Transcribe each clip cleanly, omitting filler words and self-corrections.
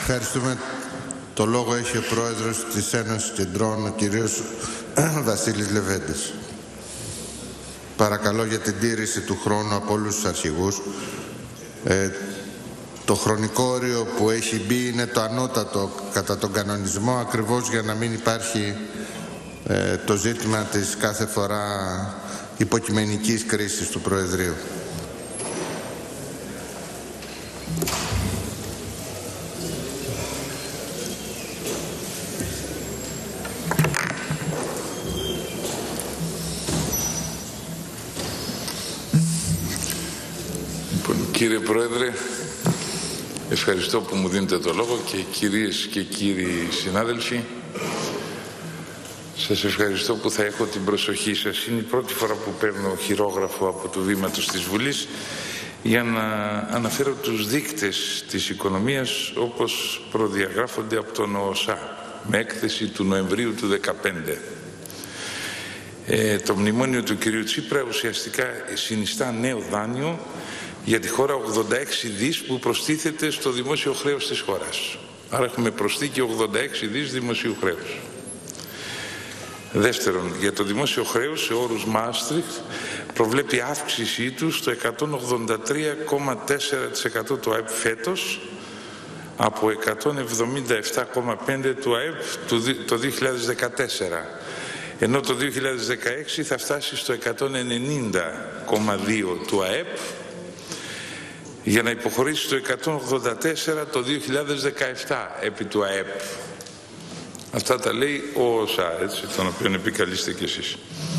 Ευχαριστούμε. Το λόγο έχει ο Πρόεδρος της Ένωσης Κεντρών, ο κύριος Βασίλης Λεβέντης. Παρακαλώ για την τήρηση του χρόνου από όλους τους αρχηγούς. Το χρονικό όριο που έχει μπει είναι το ανώτατο κατά τον κανονισμό, ακριβώς για να μην υπάρχει το ζήτημα της κάθε φορά υποκειμενικής κρίσης του Προεδρείου. Κύριε Πρόεδρε, ευχαριστώ που μου δίνετε το λόγο και κυρίες και κύριοι συνάδελφοι, σας ευχαριστώ που θα έχω την προσοχή σας. Είναι η πρώτη φορά που παίρνω χειρόγραφο από το βήματος της Βουλής για να αναφέρω τους δείκτες της οικονομίας όπως προδιαγράφονται από τον ΟΣΑ με έκθεση του Νοεμβρίου του 2015. Το μνημόνιο του κυρίου Τσίπρα ουσιαστικά συνιστά νέο δάνειο για τη χώρα 86 δις που προστίθεται στο δημόσιο χρέος της χώρας. Άρα έχουμε προσθήκη 86 δις δημοσίου χρέους. Δεύτερον, για το δημόσιο χρέος σε όρους Μάστριχτ προβλέπει αύξησή του στο 183,4% του ΑΕΠ φέτος από 177,5% του ΑΕΠ το 2014. Ενώ το 2016 θα φτάσει στο 190,2% του ΑΕΠ για να υποχωρήσει στο 184 το 2017 επί του ΑΕΠ. Αυτά τα λέει ο ΟΣΑ, έτσι, τον οποίο επικαλείστε κι εσείς.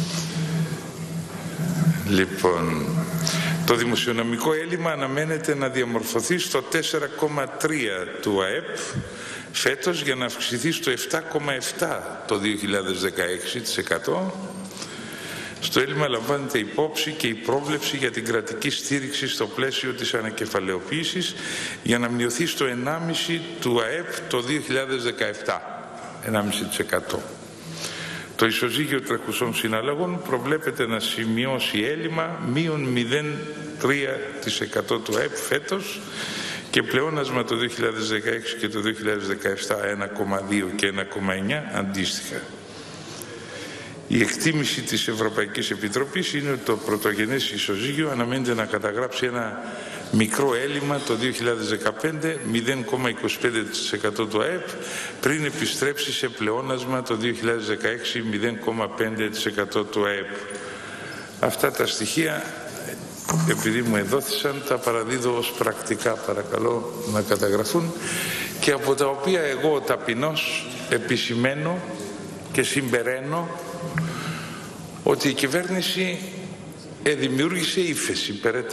Λοιπόν, το δημοσιονομικό έλλειμμα αναμένεται να διαμορφωθεί στο 4,3 του ΑΕΠ φέτος για να αυξηθεί στο 7,7 το 2016%. Στο έλλειμμα λαμβάνεται υπόψη και η πρόβλεψη για την κρατική στήριξη στο πλαίσιο της ανακεφαλαιοποίησης για να μειωθεί στο 1,5 του ΑΕΠ το 2017. 1,5%. Το ισοζύγιο τρεχουσών συναλλαγών προβλέπεται να σημειώσει έλλειμμα μείον 0,3% του ΑΕΠ φέτος και πλεόνασμα το 2016 και το 2017 1,2 και 1,9 αντίστοιχα. Η εκτίμηση της Ευρωπαϊκής Επιτροπής είναι ότι το πρωτογενές ισοζύγιο αναμένεται να καταγράψει ένα μικρό έλλειμμα το 2015, 0,25% του ΑΕΠ, πριν επιστρέψει σε πλεόνασμα το 2016, 0,5% του ΑΕΠ. Αυτά τα στοιχεία, επειδή μου εδόθησαν, τα παραδίδω ως πρακτικά, παρακαλώ να καταγραφούν, και από τα οποία εγώ ταπεινώς επισημαίνω και συμπεραίνω ότι η κυβέρνηση δημιούργησε ύφεση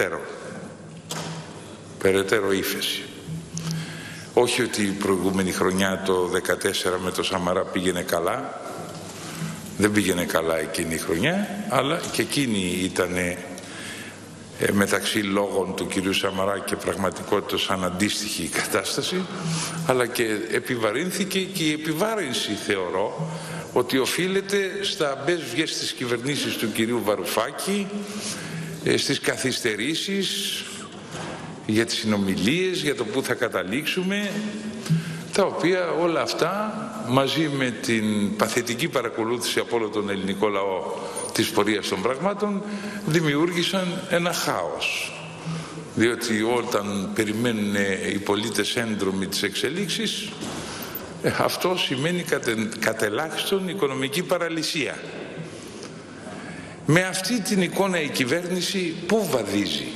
περαιτέρω ύφεση. Όχι ότι η προηγούμενη χρονιά το 2014 με το Σαμαρά πήγαινε καλά, δεν πήγαινε καλά εκείνη η χρονιά, αλλά και εκείνη ήταν μεταξύ λόγων του κυρίου Σαμαρά και πραγματικότητας αναντίστοιχη η κατάσταση, αλλά και επιβαρύνθηκε, και η επιβάρυνση θεωρώ ότι οφείλεται στα μπες βγες της κυβερνήσης του κυρίου Βαρουφάκη, στις καθυστερήσεις για τις συνομιλίες, για το που θα καταλήξουμε, τα οποία όλα αυτά μαζί με την παθητική παρακολούθηση από όλο τον ελληνικό λαό της πορείας των πραγμάτων δημιούργησαν ένα χάος. Διότι όταν περιμένουν οι πολίτες έντρομοι τις εξελίξεις, αυτό σημαίνει κατ' ελάχιστον οικονομική παραλυσία. Με αυτή την εικόνα η κυβέρνηση πού βαδίζει?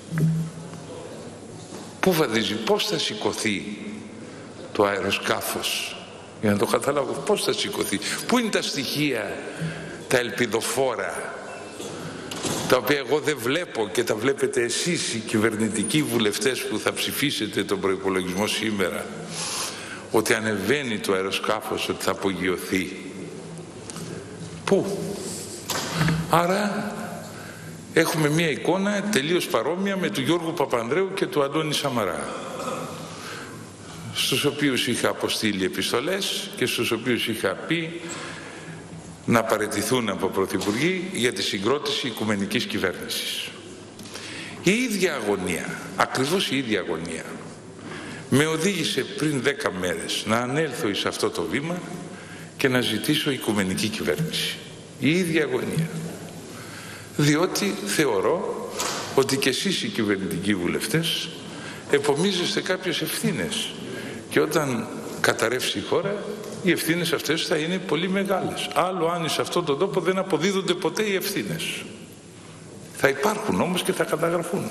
Πού βαδίζει? Πώς θα σηκωθεί το αεροσκάφος? Για να το καταλάβω, πώς θα σηκωθεί? Πού είναι τα στοιχεία, τα ελπιδοφόρα, τα οποία εγώ δεν βλέπω και τα βλέπετε εσείς οι κυβερνητικοί βουλευτές που θα ψηφίσετε τον προϋπολογισμό σήμερα, ότι ανεβαίνει το αεροσκάφος, ότι θα απογειωθεί? Πού? Άρα έχουμε μία εικόνα τελείως παρόμοια με του Γιώργου Παπανδρέου και του Αντώνη Σαμαρά, στους οποίους είχα αποστείλει επιστολές και στους οποίους είχα πει να παραιτηθούν από πρωθυπουργοί για τη συγκρότηση οικουμενικής κυβέρνησης. Η ίδια αγωνία, ακριβώς η ίδια αγωνία, με οδήγησε πριν 10 μέρες να ανέλθω σε αυτό το βήμα και να ζητήσω οικουμενική κυβέρνηση. Η ίδια αγωνία. Διότι θεωρώ ότι και εσείς οι κυβερνητικοί βουλευτές επομίζεστε κάποιες ευθύνες και όταν καταρρεύσει η χώρα οι ευθύνες αυτές θα είναι πολύ μεγάλες. Άλλο αν σε αυτόν τον τόπο δεν αποδίδονται ποτέ οι ευθύνες. Θα υπάρχουν όμως και θα καταγραφούν.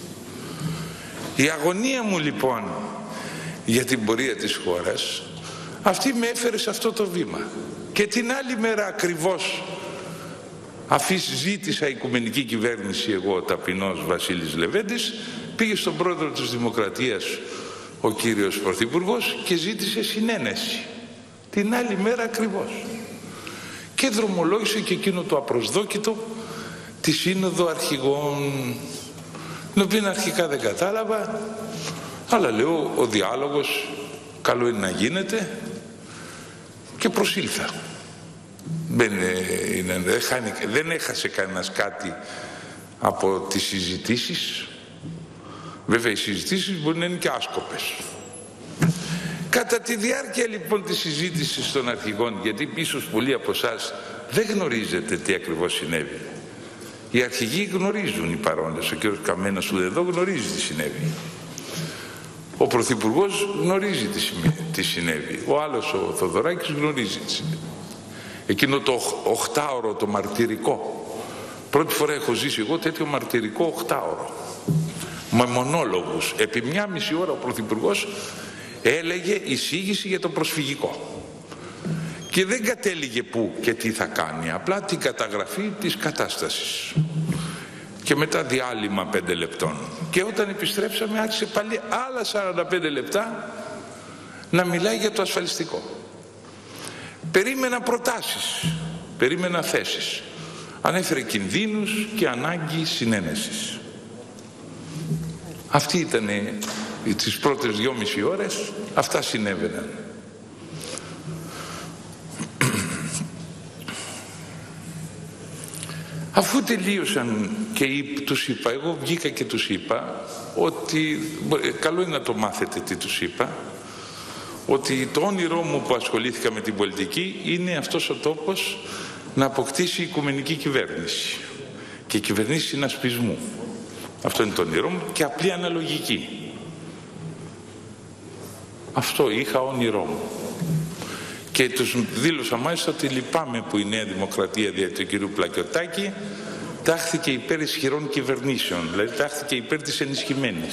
Η αγωνία μου λοιπόν για την πορεία της χώρας, αυτή με έφερε σε αυτό το βήμα. Και την άλλη μέρα ακριβώς, αφής ζήτησα οικουμενική κυβέρνηση εγώ, ο ταπεινός Βασίλης Λεβέντης, πήγε στον πρόεδρο της Δημοκρατίας ο κύριος Πρωθυπουργός και ζήτησε συνένεση. Την άλλη μέρα ακριβώς. Και δρομολόγησε και εκείνο το απροσδόκητο τη Σύνοδο Αρχηγών, την οποία αρχικά δεν κατάλαβα, αλλά λέω ο διάλογος καλό είναι να γίνεται και προσήλθα. Δεν έχασε κανένας κάτι από τις συζητήσεις. Βέβαια οι συζητήσεις μπορεί να είναι και άσκοπες. Κατά τη διάρκεια λοιπόν της συζήτησης των αρχηγών, γιατί ίσως πολλοί από εσάς δεν γνωρίζετε τι ακριβώς συνέβη. Οι αρχηγοί γνωρίζουν, οι παρόντες. Ο κ. Καμένος που εδώ γνωρίζει τι συνέβη. Ο Πρωθυπουργός γνωρίζει τι συνέβη. Ο άλλος, ο Θοδωράκης, γνωρίζει τι συνέβη. Εκείνο το 8ωρο, το μαρτυρικό. Πρώτη φορά έχω ζήσει εγώ τέτοιο μαρτυρικό 8ωρο. Με μονόλογους. Επί 1,5 ώρα ο Πρωθυπουργός έλεγε εισήγηση για το προσφυγικό. Και δεν κατέληγε πού και τι θα κάνει. Απλά την καταγραφή της κατάστασης. Και μετά διάλειμμα 5 λεπτών. Και όταν επιστρέψαμε άρχισε πάλι άλλα 45 λεπτά να μιλάει για το ασφαλιστικό. Περίμενα προτάσεις, περίμενα θέσεις. Ανέφερε κινδύνους και ανάγκη συνένεσης. Αυτή ήταν τις πρώτες 2,5 ώρες, αυτά συνέβαιναν. Αφού τελείωσαν και τους είπα, εγώ βγήκα και τους είπα ότι, καλό είναι να το μάθετε τι τους είπα, ότι το όνειρό μου που ασχολήθηκα με την πολιτική είναι αυτός ο τόπος να αποκτήσει οικουμενική κυβέρνηση και κυβερνήσει συνασπισμού. Αυτό είναι το όνειρό μου και απλή αναλογική. Αυτό είχα όνειρό μου. Και τους δήλωσα μάλιστα ότι λυπάμαι που η Νέα Δημοκρατία δια του κ. Πλακιωτάκη τάχθηκε υπέρ ισχυρών κυβερνήσεων, δηλαδή τάχθηκε υπέρ της ενισχυμένης.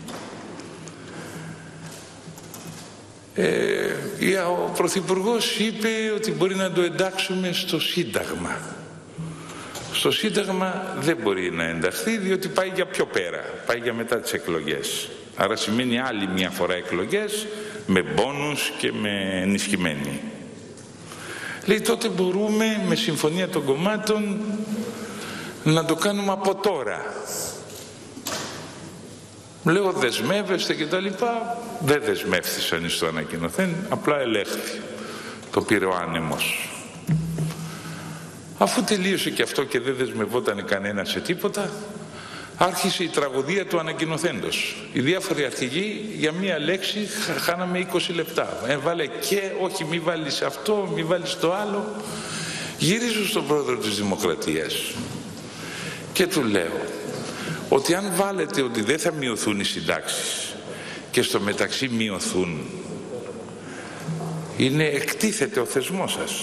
Ο Πρωθυπουργός είπε ότι μπορεί να το εντάξουμε στο Σύνταγμα. Στο Σύνταγμα δεν μπορεί να ενταχθεί διότι πάει για πιο πέρα, πάει για μετά τις εκλογές. Άρα σημαίνει άλλη μια φορά εκλογές με μπόνους και με ενισχυμένη. Λέει τότε μπορούμε με συμφωνία των κομμάτων να το κάνουμε από τώρα. Λέω δεσμεύεστε και τα λοιπά. Δεν δεσμεύθησαν στο ανακοινωθέν, απλά ελέγχθη. Το πήρε ο άνεμος. Αφού τελείωσε και αυτό και δεν δεσμευόταν κανένα σε τίποτα, άρχισε η τραγωδία του ανακοινωθέντος. Οι διάφοροι αρχηγοί για μία λέξη χάναμε 20 λεπτά. Βάλε και, όχι μη βάλεις αυτό, μη βάλεις το άλλο. Γυρίζω στον πρόεδρο της Δημοκρατίας και του λέω ότι αν βάλετε ότι δεν θα μειωθούν οι συντάξεις και στο μεταξύ μειωθούν, εκτίθεται ο θεσμός σας.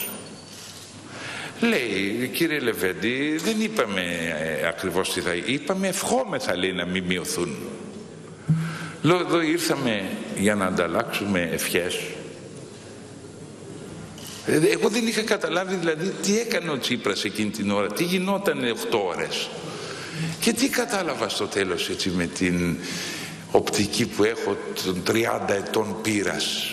Λέει, κύριε Λεβέντη, δεν είπαμε ακριβώς τι θα είπαμε, ευχόμεθα, λέει, να μην μειωθούν. Λέω, εδώ ήρθαμε για να ανταλλάξουμε ευχές. Εγώ δεν είχα καταλάβει δηλαδή τι έκανε ο Τσίπρας εκείνη την ώρα, τι γινόταν 8 ώρες. Και τι κατάλαβα στο τέλος, έτσι, με την οπτική που έχω των 30 ετών πείρας,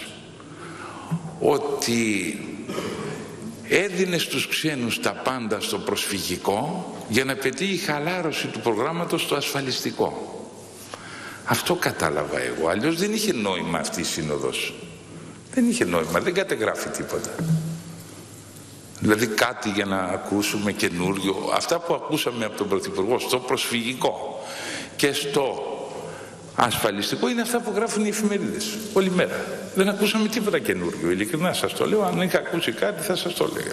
ότι έδινε στους ξένους τα πάντα στο προσφυγικό για να πετύχει η χαλάρωση του προγράμματος στο ασφαλιστικό. Αυτό κατάλαβα εγώ, αλλιώς δεν είχε νόημα αυτή η σύνοδος. Δεν είχε νόημα, δεν κατεγράφει τίποτα. Δηλαδή κάτι για να ακούσουμε καινούριο, αυτά που ακούσαμε από τον Πρωθυπουργό στο προσφυγικό και στο ασφαλιστικό είναι αυτά που γράφουν οι εφημερίδες όλη μέρα. Δεν ακούσαμε τίποτα καινούργιο, ειλικρινά σας το λέω. Αν είχα ακούσει κάτι θα σας το έλεγα.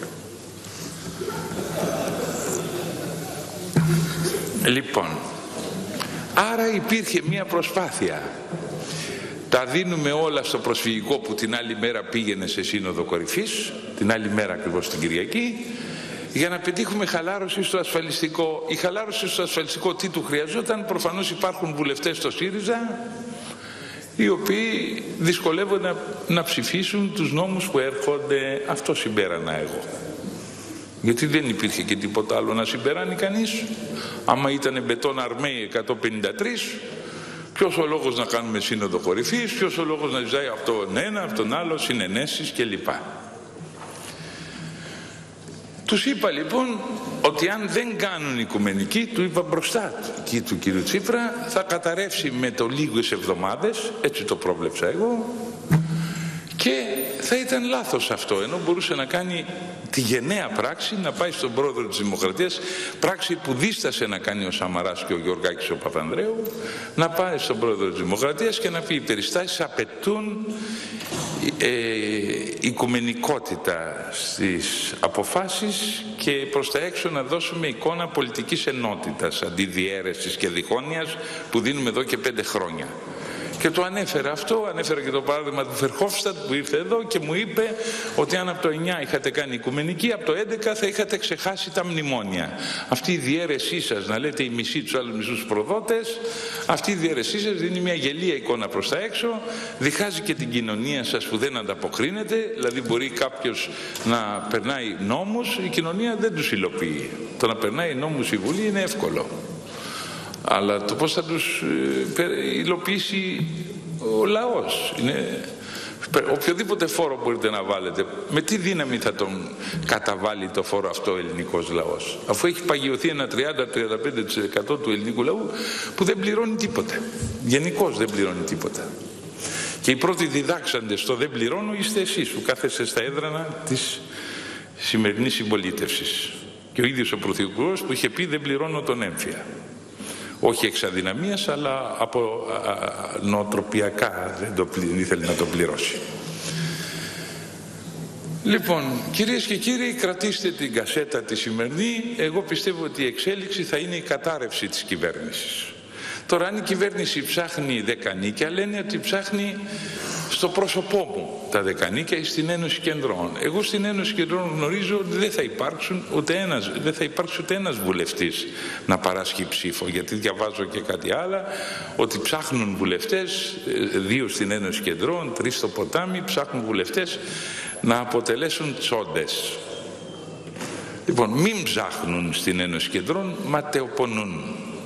Λοιπόν, άρα υπήρχε μια προσπάθεια. Τα δίνουμε όλα στο προσφυγικό που την άλλη μέρα πήγαινε σε σύνοδο κορυφής, την άλλη μέρα ακριβώς την Κυριακή, για να πετύχουμε χαλάρωση στο ασφαλιστικό. Η χαλάρωση στο ασφαλιστικό τι του χρειαζόταν? Προφανώς υπάρχουν βουλευτές στο ΣΥΡΙΖΑ οι οποίοι δυσκολεύονται να ψηφίσουν τους νόμους που έρχονται. Αυτό συμπέρανα εγώ. Γιατί δεν υπήρχε και τίποτα άλλο να συμπεράνει κανείς. Άμα ήταν μπετόν αρμέι 153, ποιος ο λόγος να κάνουμε σύνοδο κορυφής, ποιος ο λόγος να ζητάει από τον ένα, από τον άλλο, συνενέσεις κλπ. Τους είπα λοιπόν ότι αν δεν κάνουν οικουμενική, του είπα μπροστά του κύριου Τσίπρα, θα καταρρεύσει με το λίγες εβδομάδες, έτσι το πρόβλεψα εγώ, και θα ήταν λάθος αυτό, ενώ μπορούσε να κάνει τη γενναία πράξη, να πάει στον πρόεδρο της Δημοκρατίας, πράξη που δίστασε να κάνει ο Σαμαράς και ο Γεωργάκης ο Παπανδρέου, να πάει στον πρόεδρο της Δημοκρατίας και να πει: οι περιστάσεις απαιτούν οικουμενικότητα στις αποφάσεις και προς τα έξω να δώσουμε εικόνα πολιτικής ενότητας αντί διαίρεσης και διχόνοιας που δίνουμε εδώ και 5 χρόνια. Και το ανέφερα αυτό, ανέφερα και το παράδειγμα του Φερχόφστατ που ήρθε εδώ και μου είπε ότι αν από το 9 είχατε κάνει οικουμενική, από το 11 θα είχατε ξεχάσει τα μνημόνια. Αυτή η διαίρεσή σας, να λέτε η μισή τους άλλους μισούς προδότες, αυτή η διαίρεσή σας δίνει μια γελία εικόνα προς τα έξω, διχάζει και την κοινωνία σας που δεν ανταποκρίνεται, δηλαδή μπορεί κάποιος να περνάει νόμους, η κοινωνία δεν τους υλοποιεί. Το να περνάει νόμους η Βουλή είναι εύκολο. Αλλά το πώς θα τους υλοποιήσει ο λαός είναι... Οποιοδήποτε φόρο μπορείτε να βάλετε, με τι δύναμη θα τον καταβάλει το φόρο αυτό ο ελληνικός λαός, αφού έχει παγιωθεί ένα 30-35% του ελληνικού λαού που δεν πληρώνει τίποτα, γενικώς δεν πληρώνει τίποτα. Και οι πρώτοι διδάξαντες στο δεν πληρώνω είστε εσείς που κάθεστε στα έδρανα της σημερινής συμπολίτευσης. Και ο ίδιος ο Πρωθυπουργός που είχε πει δεν πληρώνω τον έμφυα. Όχι εξ αδυναμίας, αλλά από νοοτροπιακά δεν ήθελε να το πληρώσει. Λοιπόν, κυρίες και κύριοι, κρατήστε την κασέτα τη σημερινή. Εγώ πιστεύω ότι η εξέλιξη θα είναι η κατάρρευση της κυβέρνησης. Τώρα, αν η κυβέρνηση ψάχνει δεκανίκια, λένε ότι ψάχνει στο πρόσωπό μου τα δεκανίκια ή στην Ένωση Κεντρών. Εγώ στην Ένωση Κεντρών γνωρίζω ότι δεν θα υπάρξει ούτε ένας βουλευτής να παράσχει ψήφο, γιατί διαβάζω και κάτι άλλο, ότι ψάχνουν βουλευτές, 2 στην Ένωση Κεντρών, 3 στο ποτάμι, ψάχνουν βουλευτές να αποτελέσουν τσόντες. Λοιπόν, μην ψάχνουν στην Ένωση Κεντρών, ματαιοπονούν.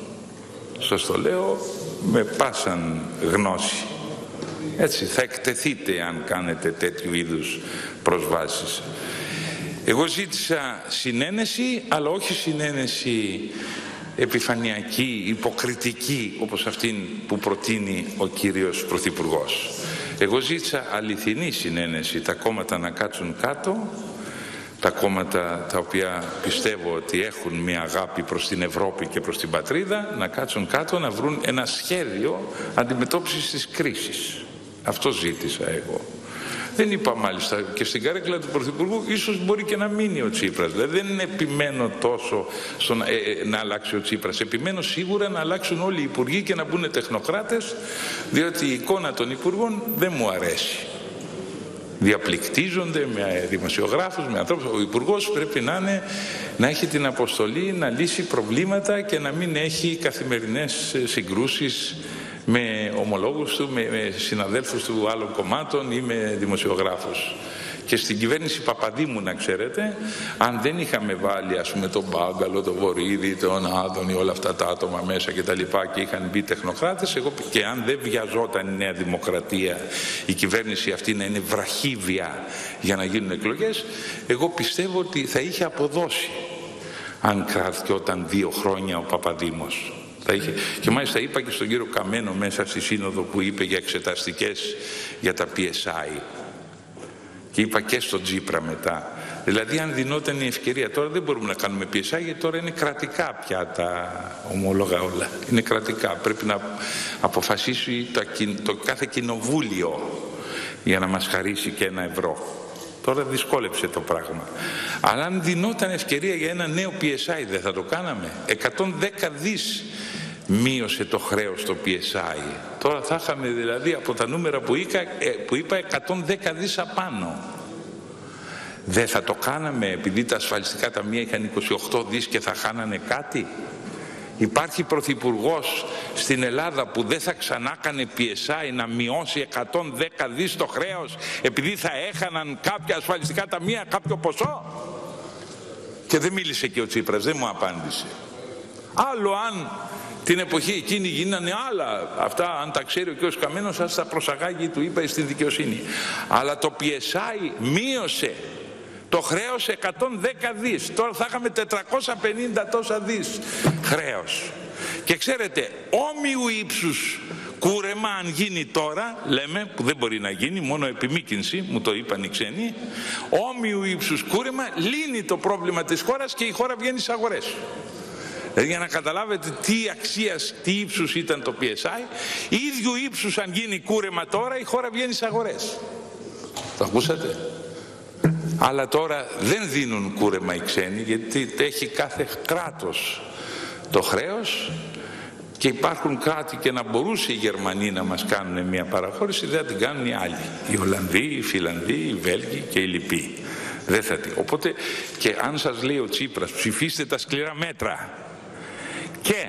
Σας το λέω με πάσαν γνώση. Έτσι θα εκτεθείτε αν κάνετε τέτοιου είδους προσβάσεις. Εγώ ζήτησα συνένεση, αλλά όχι συνένεση επιφανειακή, υποκριτική, όπως αυτήν που προτείνει ο κύριος Πρωθυπουργός. Εγώ ζήτησα αληθινή συνένεση, τα κόμματα να κάτσουν κάτω, τα κόμματα τα οποία πιστεύω ότι έχουν μια αγάπη προς την Ευρώπη και προς την πατρίδα, να κάτσουν κάτω, να βρουν ένα σχέδιο αντιμετώπισης της κρίσης. Αυτό ζήτησα εγώ. Δεν είπα μάλιστα και στην καρέκλα του Πρωθυπουργού ίσως μπορεί και να μείνει ο Τσίπρας. Δηλαδή δεν επιμένω τόσο να αλλάξει ο Τσίπρας. Επιμένω σίγουρα να αλλάξουν όλοι οι υπουργοί και να μπουν τεχνοκράτες, διότι η εικόνα των υπουργών δεν μου αρέσει. Διαπληκτίζονται με δημοσιογράφους, με ανθρώπους. Ο υπουργός πρέπει να έχει την αποστολή να λύσει προβλήματα και να μην έχει καθημερινές συγκρούσεις με ομολόγους του, με συναδέλφους του άλλων κομμάτων ή με δημοσιογράφους. Και στην κυβέρνηση Παπαδήμου, να ξέρετε, αν δεν είχαμε βάλει ας πούμε τον Μπάγκαλο, τον Βορίδη, τον Άδωνη, όλα αυτά τα άτομα μέσα και τα λοιπά και είχαν μπει τεχνοκράτες, και αν δεν βιαζόταν η Νέα Δημοκρατία η κυβέρνηση αυτή να είναι βραχύβια για να γίνουν εκλογές, εγώ πιστεύω ότι θα είχε αποδώσει αν κρατιόταν 2 χρόνια ο Παπαδήμος. Και μάλιστα είπα και στον κύριο Καμένο μέσα στη σύνοδο που είπε για εξεταστικές για τα PSI, και είπα και στον Τσίπρα μετά, Δηλαδή αν δινόταν η ευκαιρία, τώρα δεν μπορούμε να κάνουμε PSI γιατί τώρα είναι κρατικά πια τα ομόλογα όλα. Είναι κρατικά. Πρέπει να αποφασίσει το κάθε κοινοβούλιο για να μας χαρίσει και €1. Τώρα δυσκόλεψε το πράγμα. Αλλά αν δινόταν ευκαιρία για ένα νέο PSI δεν θα το κάναμε? 110 δις μείωσε το χρέος το PSI. Τώρα θα είχαμε δηλαδή από τα νούμερα που είπα 110 δις απάνω. Δεν θα το κάναμε επειδή τα ασφαλιστικά ταμεία είχαν 28 δις και θα χάνανε κάτι? Υπάρχει πρωθυπουργός στην Ελλάδα που δεν θα ξανά κάνει PSI να μειώσει 110 δις το χρέος επειδή θα έχαναν κάποια ασφαλιστικά ταμεία κάποιο ποσό? Και δεν μίλησε και ο Τσίπρας, δεν μου απάντησε. Άλλο αν την εποχή εκείνη γίνανε άλλα. Αυτά αν τα ξέρει ο κ. Καμένος σας τα προσαγάγει, του είπα, στην δικαιοσύνη. Αλλά το PSI μείωσε το χρέος 110 δις. Τώρα θα είχαμε 450 τόσα δις χρέος. Και ξέρετε, όμοιου ύψους κούρεμα αν γίνει τώρα, λέμε, που δεν μπορεί να γίνει, μόνο επιμήκυνση, μου το είπαν οι ξένοι, όμοιου ύψους κούρεμα λύνει το πρόβλημα της χώρας και η χώρα βγαίνει στις αγορές. Δηλαδή για να καταλάβετε τι αξίας, τι ύψους ήταν το PSI, ίδιου ύψους αν γίνει κούρεμα τώρα η χώρα βγαίνει στις αγορές. Το ακούσατε? Αλλά τώρα δεν δίνουν κούρεμα οι ξένοι γιατί έχει κάθε κράτος το χρέος και υπάρχουν κράτη και να μπορούσε οι Γερμανοί να μας κάνουν μια παραχώρηση, δεν θα την κάνουν οι άλλοι. Οι Ολλανδοί, οι Φιλανδοί, οι Βέλγοι και οι λοιποί. Δεν θα την. Οπότε και αν σας λέει ο Τσίπρας ψηφίστε τα σκληρά μέτρα και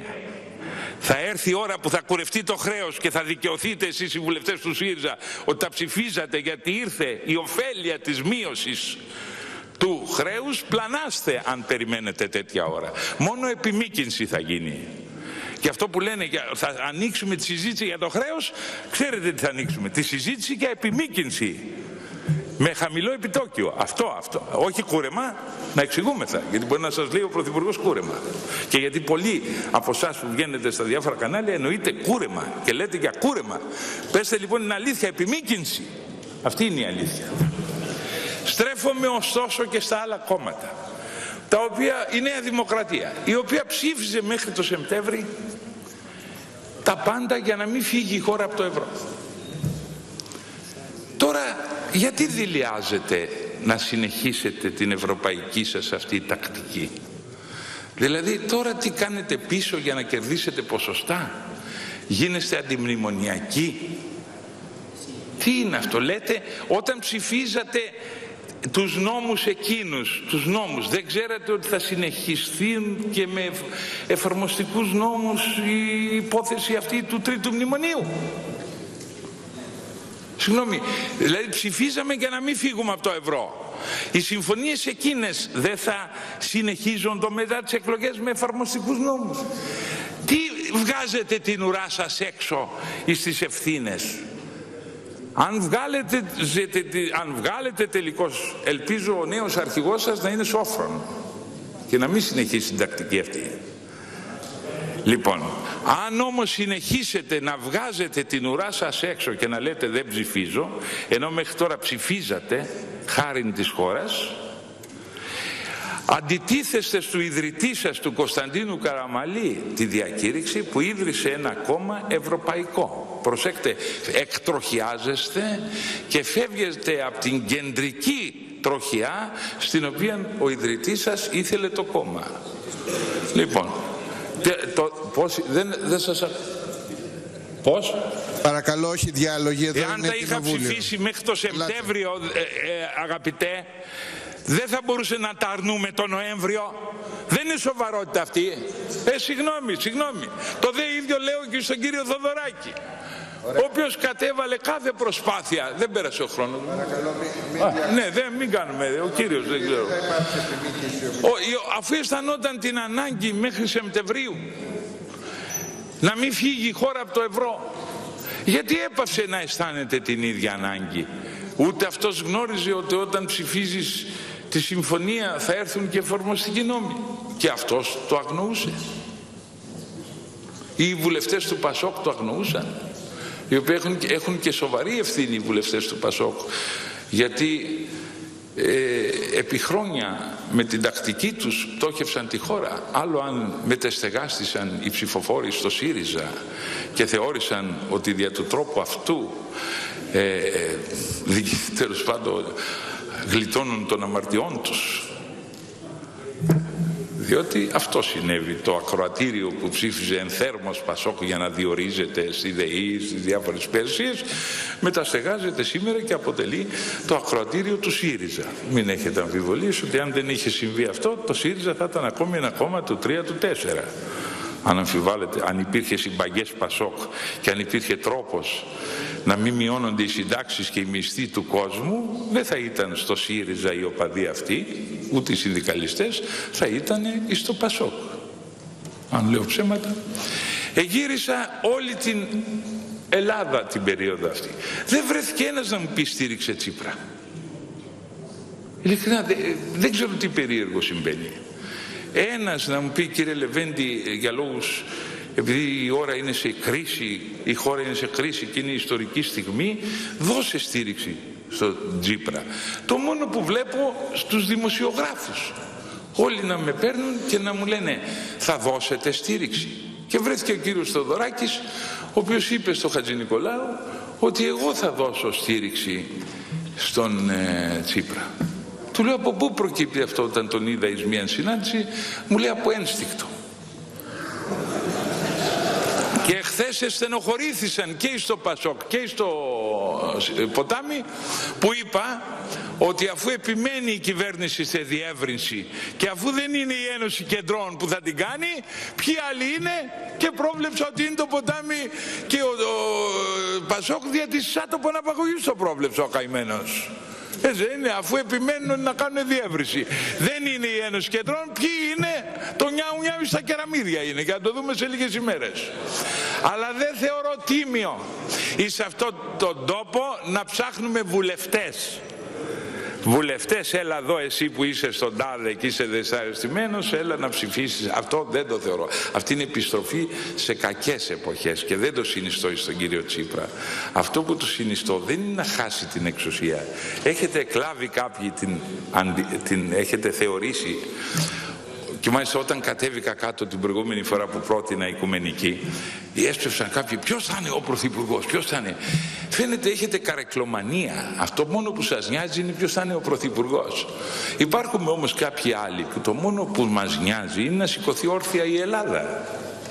θα έρθει η ώρα που θα κουρευτεί το χρέος και θα δικαιωθείτε εσείς οι βουλευτές του ΣΥΡΙΖΑ ότι τα ψηφίζατε γιατί ήρθε η ωφέλεια της μείωσης του χρέους, πλανάστε αν περιμένετε τέτοια ώρα. Μόνο επιμήκυνση θα γίνει. Και αυτό που λένε θα ανοίξουμε τη συζήτηση για το χρέος, ξέρετε τι θα ανοίξουμε? Τη συζήτηση για επιμήκυνση. Με χαμηλό επιτόκιο. Αυτό. Όχι κούρεμα, να εξηγούμεθα. Γιατί μπορεί να σας λέει ο Πρωθυπουργός κούρεμα. Και γιατί πολλοί από εσάς που βγαίνετε στα διάφορα κανάλια εννοείται κούρεμα και λέτε για κούρεμα. Πέστε λοιπόν την αλήθεια, επιμήκυνση. Αυτή είναι η αλήθεια. Στρέφομαι ωστόσο και στα άλλα κόμματα. Τα οποία η Νέα Δημοκρατία, η οποία ψήφιζε μέχρι το Σεπτέμβρη τα πάντα για να μην φύγει η χώρα από το ευρώ. Τώρα γιατί δειλιάζετε να συνεχίσετε την ευρωπαϊκή σας αυτή τακτική? Δηλαδή τώρα τι κάνετε πίσω για να κερδίσετε ποσοστά? Γίνεστε αντιμνημονιακοί? Τι είναι αυτό? Λέτε όταν ψηφίζατε τους νόμους εκείνους, τους νόμους, δεν ξέρατε ότι θα συνεχιστεί και με εφαρμοστικούς νόμους η υπόθεση αυτή του τρίτου μνημονίου? Συγγνώμη, δηλαδή ψηφίζαμε για να μην φύγουμε από το ευρώ. Οι συμφωνίες εκείνες δεν θα συνεχίζονται μετά τις εκλογές με εφαρμοστικούς νόμους? Τι βγάζετε την ουρά σας έξω στις ευθύνες? Αν βγάλετε τελικώς, ελπίζω ο νέος αρχηγός σας να είναι σόφρον και να μην συνεχίσει την τακτική αυτή. Λοιπόν, αν όμως συνεχίσετε να βγάζετε την ουρά σας έξω και να λέτε δεν ψηφίζω, ενώ μέχρι τώρα ψηφίζατε χάριν της χώρας, αντιτίθεστε στο ιδρυτή σας του Κωνσταντίνου Καραμαλή τη διακήρυξη που ίδρυσε ένα κόμμα ευρωπαϊκό. Προσέξτε, εκτροχιάζεστε και φεύγετε από την κεντρική τροχιά στην οποία ο ιδρυτής σας ήθελε το κόμμα. Λοιπόν, πώς, δεν σας... Πώς? Παρακαλώ, όχι διάλογοι εδώ. Εάν τα είχα ψηφίσει μέχρι το Σεπτέμβριο, αγαπητέ, δεν θα μπορούσε να τα αρνούμε το Νοέμβριο. Δεν είναι σοβαρότητα αυτή. Συγγνώμη. Το δε ίδιο λέω και στον κύριο Θοδωράκη. Ωραία. Ο οποίος κατέβαλε κάθε προσπάθεια. Δεν πέρασε ο χρόνος. Ναι, μην κάνουμε. Ο κύριος δεν ξέρω. Αφού αισθανόταν την ανάγκη μέχρι Σεπτεμβρίου να μην φύγει η χώρα από το ευρώ, γιατί έπαυσε να αισθάνεται την ίδια ανάγκη? Ούτε αυτός γνώριζε ότι όταν ψηφίζεις τη συμφωνία θα έρθουν και εφαρμοστικοί νόμοι? Και αυτός το αγνοούσε. Οι βουλευτές του Πασόκ το αγνοούσαν, οι οποίοι έχουν και σοβαρή ευθύνη οι βουλευτές του Πασόκ, γιατί επί χρόνια με την τακτική τους πτώχευσαν τη χώρα. Άλλο αν μετεστεγάστησαν οι ψηφοφόροι στο ΣΥΡΙΖΑ και θεώρησαν ότι δια του τρόπου αυτού τέλος πάντων γλιτώνουν των αμαρτιών τους. Διότι αυτό συνέβη. Το ακροατήριο που ψήφιζε ενθέρμος Πασόκ για να διορίζεται στη ΔΕΗ, στις διάφορες υπηρεσίες, μεταστεγάζεται σήμερα και αποτελεί το ακροατήριο του ΣΥΡΙΖΑ. Μην έχετε αμφιβολίες ότι αν δεν είχε συμβεί αυτό, το ΣΥΡΙΖΑ θα ήταν ακόμη ένα κόμμα του 3, του 4. Αν αμφιβάλλετε, αν υπήρχε συμπαγές Πασόκ και αν υπήρχε τρόπος να μην μειώνονται οι συντάξεις και οι μισθοί του κόσμου, δεν θα ήταν στο ΣΥΡΙΖΑ οι οπαδοί αυτοί, ούτε οι συνδικαλιστές, θα ήταν στο Πασόκ. Αν λέω ψέματα. Εγύρισα όλη την Ελλάδα την περίοδο αυτή. Δεν βρέθηκε ένας να μου πει στήριξε Τσίπρα. Ειλικρινά, δεν ξέρω τι περίεργο συμβαίνει. Ένας να μου πει, κύριε Λεβέντη, για λόγους, επειδή η ώρα είναι σε κρίση, η χώρα είναι σε κρίση και είναι ιστορική στιγμή, δώσε στήριξη στο Τσίπρα. Το μόνο που βλέπω στους δημοσιογράφους, όλοι να με παίρνουν και να μου λένε θα δώσετε στήριξη. Και βρέθηκε ο κύριος Θοδωράκης, ο οποίος είπε στο Χατζηνικολάου ότι εγώ θα δώσω στήριξη στον Τσίπρα. Του λέω από πού προκύπτει αυτό όταν τον είδα εις μια συνάντηση, μου λέει από ένστικτο. Και χθες στενοχωρήθησαν και στο Πασόκ και στο Ποτάμι που είπα ότι αφού επιμένει η κυβέρνηση σε διεύρυνση και αφού δεν είναι η Ένωση Κεντρών που θα την κάνει, ποιοι άλλοι είναι, και πρόβλεψα ότι είναι το Ποτάμι και ο Πασόκ δια της άτομων απαγωγής το πρόβλεψε ο καημένος. Έτσι είναι, αφού επιμένουν να κάνουν διεύρυνση. Δεν είναι η Ένωση Κεντρών, ποιοι είναι, το νιάου νιάου στα κεραμίδια είναι, και θα το δούμε σε λίγες ημέρες. Αλλά δεν θεωρώ τίμιο εις αυτόν τον τόπο να ψάχνουμε βουλευτές. Βουλευτές, έλα εδώ εσύ που είσαι στον τάδε και είσαι δυσαρεστημένος, έλα να ψηφίσεις. Αυτό δεν το θεωρώ. Αυτή είναι επιστροφή σε κακές εποχές και δεν το συνιστώ στον κύριο Τσίπρα. Αυτό που του συνιστώ δεν είναι να χάσει την εξουσία. Έχετε εκλάβει κάποιοι την έχετε θεωρήσει. Και μάλιστα όταν κατέβηκα κάτω την προηγούμενη φορά που πρότεινα οικουμενική, έσπευσαν κάποιοι ποιος θα είναι ο πρωθυπουργός, ποιος θα είναι. Φαίνεται έχετε καρεκλομανία. Αυτό μόνο που σας νοιάζει είναι ποιος θα είναι ο πρωθυπουργός. Υπάρχουν όμως κάποιοι άλλοι που το μόνο που μας νοιάζει είναι να σηκωθεί όρθια η Ελλάδα.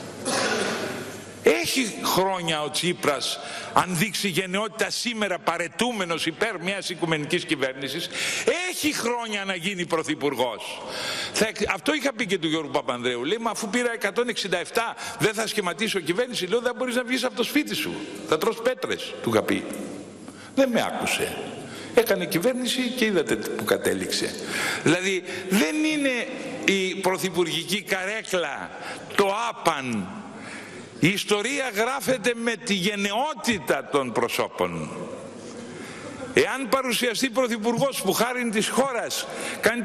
Έχει χρόνια ο Τσίπρας, αν δείξει γενναιότητα σήμερα παρετούμενος υπέρ μιας οικουμενικής κυβέρνησης, έχει χρόνια να γίνει πρωθυπουργός. Αυτό είχα πει και του Γιώργου Παπανδρέου. Λέει, μα αφού πήρα 167 δεν θα σχηματίσω κυβέρνηση. Λέω, δεν μπορείς να βγεις από το σπίτι σου. Θα τρως πέτρες, του είχα πει. Δεν με άκουσε. Έκανε κυβέρνηση και είδατε που κατέληξε. Δηλαδή δεν είναι η πρωθυπουργική καρέκλα, το άπαν. Η ιστορία γράφεται με τη γενναιότητα των προσώπων. Εάν παρουσιαστεί πρωθυπουργός που χάριν της χώρας κάνει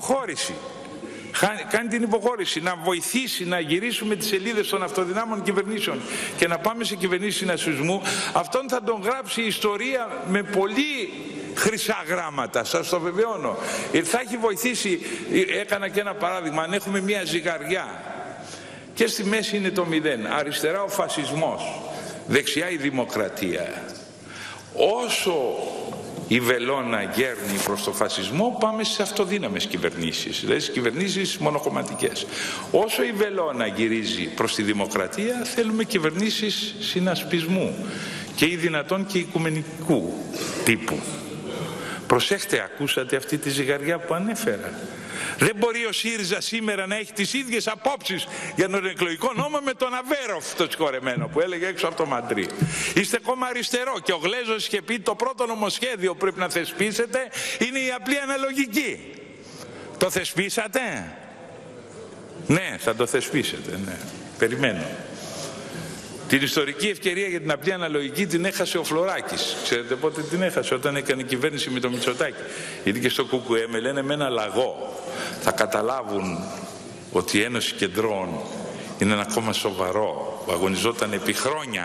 την υποχώρηση, να βοηθήσει να γυρίσουμε τις σελίδες των αυτοδυνάμων κυβερνήσεων και να πάμε σε κυβερνήσεις συνασπισμού, αυτόν θα τον γράψει η ιστορία με πολύ χρυσά γράμματα, σας το βεβαιώνω. Θα έχει βοηθήσει, έκανα και ένα παράδειγμα, αν έχουμε μια ζυγαριά και στη μέση είναι το 0, αριστερά ο φασισμός, δεξιά η δημοκρατία. Όσο η βελόνα γέρνει προς το φασισμό, πάμε στις αυτοδύναμες κυβερνήσεις, δηλαδή στις κυβερνήσεις μονοκομματικές. Όσο η βελόνα γυρίζει προς τη δημοκρατία, θέλουμε κυβερνήσεις συνασπισμού και ή δυνατόν και οικουμενικού τύπου. Προσέχτε, ακούσατε αυτή τη ζυγαριά που ανέφερα. Δεν μπορεί ο ΣΥΡΙΖΑ σήμερα να έχει τις ίδιες απόψεις για τον εκλογικό νόμο με τον Αβέροφ, το συγχωρεμένο που έλεγε έξω από το Μαντρί. Είστε κόμμα αριστερό και ο Γλέζος είχε πει το πρώτο νομοσχέδιο που πρέπει να θεσπίσετε είναι η απλή αναλογική. Το θεσπίσατε? Ναι, θα το θεσπίσετε, ναι. Περιμένω. Την ιστορική ευκαιρία για την απλή αναλογική την έχασε ο Φλωράκης. Ξέρετε πότε την έχασε? Όταν έκανε κυβέρνηση με το Μητσοτάκη. Γιατί και στο ΚΚΕ με λένε με ένα λαγό. Θα καταλάβουν ότι η Ένωση Κεντρών είναι ένα κόμμα σοβαρό που αγωνιζόταν επί χρόνια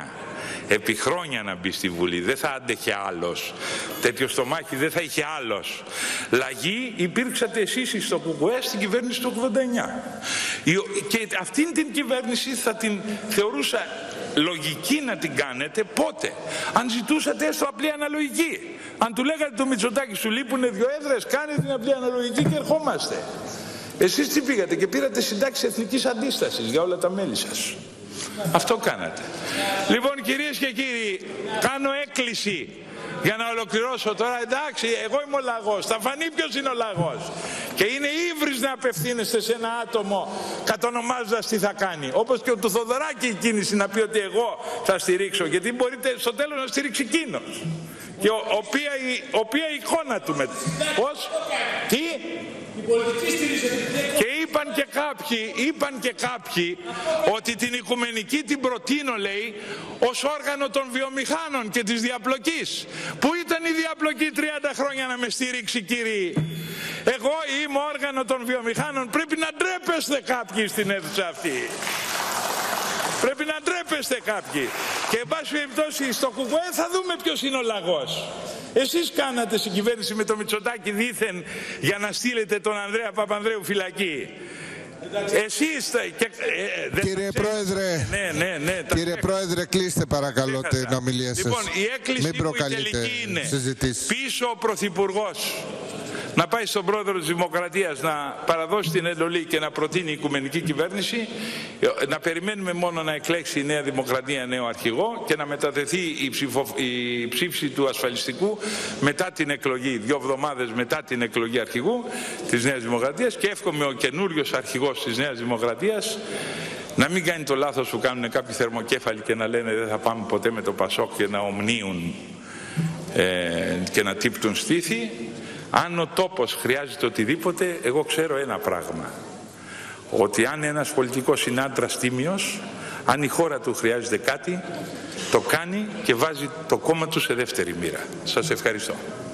επί χρόνια να μπει στη Βουλή. Δεν θα άντεχε άλλος. Τέτοιο στομάχι δεν θα είχε άλλος. Λαγή υπήρξατε εσείς στο ΚΚΕ στην κυβέρνηση του 89. Και αυτήν την κυβέρνηση θα την θεωρούσα λογική να την κάνετε πότε? Αν ζητούσατε έστω απλή αναλογική. Αν του λέγατε το Μητσοτάκη σου λείπουνε 2 έδρες, κάνε την απλή αναλογική και ερχόμαστε. Εσείς τι πήγατε και πήρατε συντάξεις εθνικής αντίστασης για όλα τα μέλη σας. Αυτό κάνατε. Λοιπόν, κυρίες και κύριοι, κάνω έκκληση για να ολοκληρώσω τώρα. Εντάξει, εγώ είμαι ο λαγός, θα φανεί ποιος είναι ο λαγός. Και είναι ύβρις να απευθύνεστε σε ένα άτομο κατονομάζοντας τι θα κάνει. Όπως και του Θοδωράκη η κίνηση να πει ότι εγώ θα στηρίξω, γιατί μπορείτε στο τέλος να στηρίξει εκείνος. Και οποία εικόνα του με... Πώς? Τι? Και είπαν και κάποιοι ότι την οικουμενική την προτείνω, λέει, ως όργανο των βιομηχάνων και της διαπλοκής. Πού ήταν η διαπλοκή 30 χρόνια να με στηρίξει, κύριοι? Εγώ είμαι όργανο των βιομηχάνων. Πρέπει να ντρέπεστε κάποιοι στην αίθουσα αυτή. Πρέπει να ντρέπεστε κάποιοι. Και εν πάση περιπτώσει στο ΚΚΕ θα δούμε ποιος είναι ο λαγός. Εσείς κάνατε στην κυβέρνηση με το Μητσοτάκη δήθεν για να στείλετε τον Ανδρέα Παπανδρέου φυλακή. Εσείς κύριε Πρόεδρε, κύριε Πρόεδρε, κλείστε παρακαλώ την ομιλία σας. Λοιπόν, η έκκληση μου η τελική είναι πίσω ο Πρωθυπουργός να πάει στον πρόεδρο της Δημοκρατίας να παραδώσει την εντολή και να προτείνει η οικουμενική κυβέρνηση, να περιμένουμε μόνο να εκλέξει η Νέα Δημοκρατία νέο αρχηγό και να μετατεθεί η ψήφιση του ασφαλιστικού μετά την εκλογή, 2 εβδομάδες μετά την εκλογή αρχηγού της Νέας Δημοκρατίας, και εύχομαι ο καινούριος αρχηγός της Νέας Δημοκρατίας να μην κάνει το λάθος που κάνουν κάποιοι θερμοκέφαλοι και να λένε δεν θα πάμε ποτέ με το Πασόκ και να ομνίουν και να τύπτουν στήθη. Αν ο τόπος χρειάζεται οτιδήποτε, εγώ ξέρω ένα πράγμα. Ότι αν ένας πολιτικός είναι άντρας τίμιος, αν η χώρα του χρειάζεται κάτι, το κάνει και βάζει το κόμμα του σε δεύτερη μοίρα. Σας ευχαριστώ.